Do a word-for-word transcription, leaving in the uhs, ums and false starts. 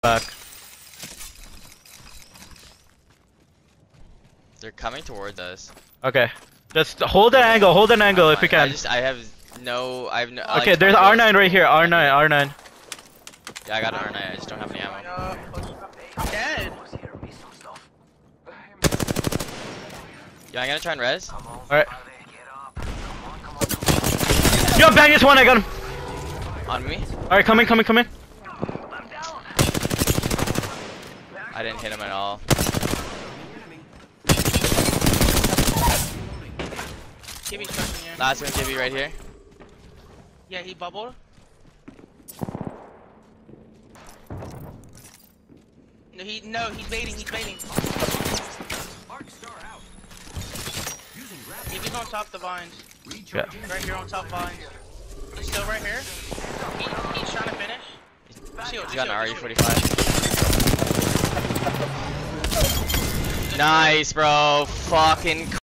Back. They're coming towards us. Okay. Just hold an angle, hold an angle if we can. I just, I have no, I have no. Okay, like, there's R nine right here, R nine, R nine. Yeah, I got an R nine, I just don't have any ammo. Dead. Yeah, I'm gonna try and res. Alright. Yo, bang this one, I got him. On me. Alright, come in, come in, come in. I didn't hit him at all. Gibby's pushing you. Last one, Gibby, right here. Yeah, he bubbled. No, he no, he's baiting. He's baiting. Gibby's on top of the vines. Yeah. Right here on top vines. He's still right here. He, he's trying to finish. Shield, He's got an shield, R E shield. forty-five. Nice, bro. Fucking.